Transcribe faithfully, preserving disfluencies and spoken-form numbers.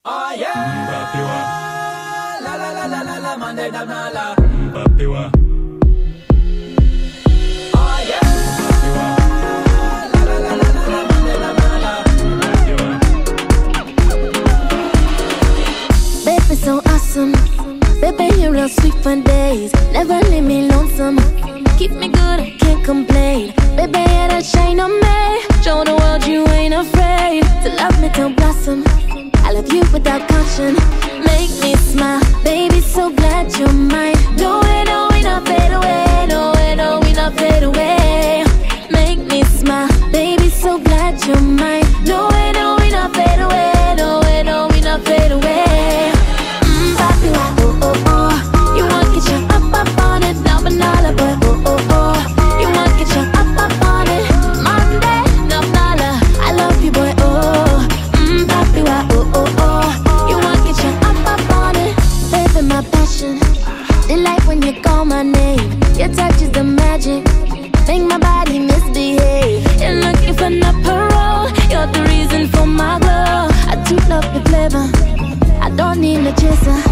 Oh yeah. Papiwa. La la la la la la mande da na la. Papiwa. Oh yeah. Papiwa. La la la la la mande da na la. Papiwa. Baby, so awesome. Baby, you're real sweet for days. Never leave me lonesome. Keep me good, I can't complain. Baby, yeah, that shine on me. Show the world you ain't afraid to love me, to blossom. I love you without caution. Make me smile, baby, so glad you're mine. No way, no, we not fade away. No way, no, we not fade away. Make me smile, baby, so glad you're mine. No way, no, we not fade away. No way, no, we not fade away. Mmm, papi, oh, oh, oh. You want get your up, up on it. Now, banana, but oh, oh, oh. You want get your up, up on it. Monday, no, nala. I love you, boy, oh. Mmm, papi, oh, oh, oh. You want get your up, up on it. Baby, my passion. Delight when you call my name. Your touch is the magic. Make my body misbehave. You're looking for no parole. You're the reason for my glow. I do love your flavor. I don't need no chaser.